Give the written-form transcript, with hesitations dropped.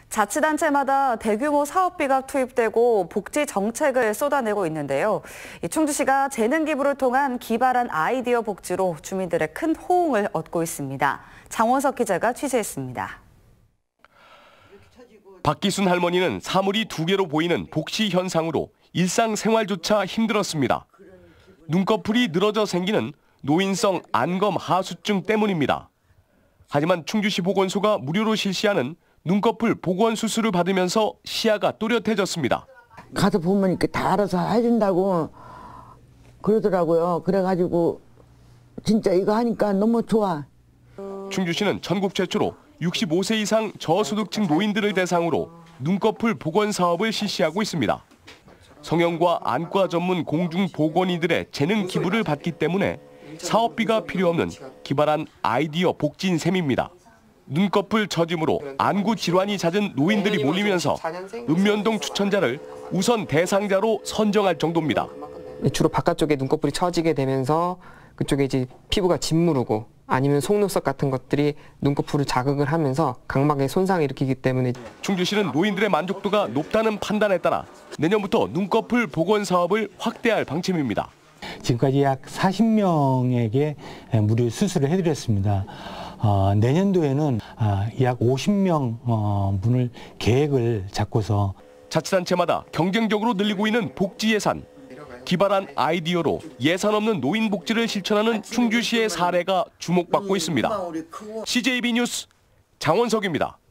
자치단체마다 대규모 사업비가 투입되고 복지 정책을 쏟아내고 있는데요. 충주시가 재능 기부를 통한 기발한 아이디어 복지로 주민들의 큰 호응을 얻고 있습니다. 장원석 기자가 취재했습니다. 박기순 할머니는 사물이 두 개로 보이는 복시 현상으로 일상생활조차 힘들었습니다. 눈꺼풀이 늘어져 생기는 노인성 안검 하수증 때문입니다. 하지만 충주시 보건소가 무료로 실시하는 눈꺼풀 복원 수술을 받으면서 시야가 또렷해졌습니다. 가서 보면 이렇게 다 알아서 해준다고 그러더라고요. 그래가지고 진짜 이거 하니까 너무 좋아. 충주시는 전국 최초로 65세 이상 저소득층 노인들을 대상으로 눈꺼풀 복원 사업을 실시하고 있습니다. 성형과 안과 전문 공중보건의들의 재능 기부를 받기 때문에 사업비가 필요 없는 기발한 아이디어 복지인 셈입니다. 눈꺼풀 처짐으로 안구 질환이 잦은 노인들이 몰리면서 읍면동 추천자를 우선 대상자로 선정할 정도입니다. 주로 바깥쪽에 눈꺼풀이 처지게 되면서 그쪽에 이제 피부가 짓무르고 아니면 속눈썹 같은 것들이 눈꺼풀을 자극을 하면서 각막에 손상을 일으키기 때문에 충주시는 노인들의 만족도가 높다는 판단에 따라 내년부터 눈꺼풀 복원 사업을 확대할 방침입니다. 지금까지 약 40명에게 무료 수술을 해드렸습니다. 내년도에는 약 50명 분을 계획을 잡고서 자치단체마다 경쟁적으로 늘리고 있는 복지 예산. 기발한 아이디어로 예산 없는 노인 복지를 실천하는 충주시의 사례가 주목받고 있습니다. CJB 뉴스 장원석입니다.